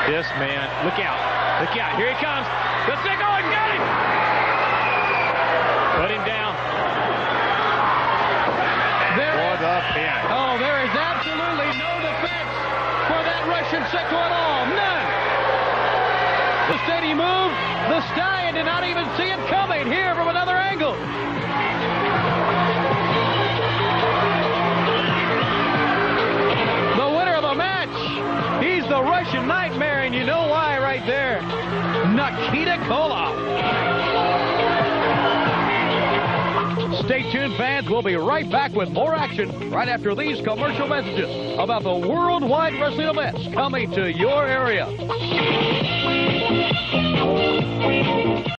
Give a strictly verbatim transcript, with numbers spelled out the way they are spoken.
This man, look out. Look out. Here he comes. The Sickle and got him. Put him down. There For is, the pin. oh, there is absolutely no defense for that Russian Sickle at all. None. The steady move. The Stallion did not even see it coming. Here from another angle. The winner of the match. He's the Russian Nightmare, and you know why right there. Nikita Koloff. Stay tuned, fans. We'll be right back with more action right after these commercial messages about the worldwide wrestling events coming to your area.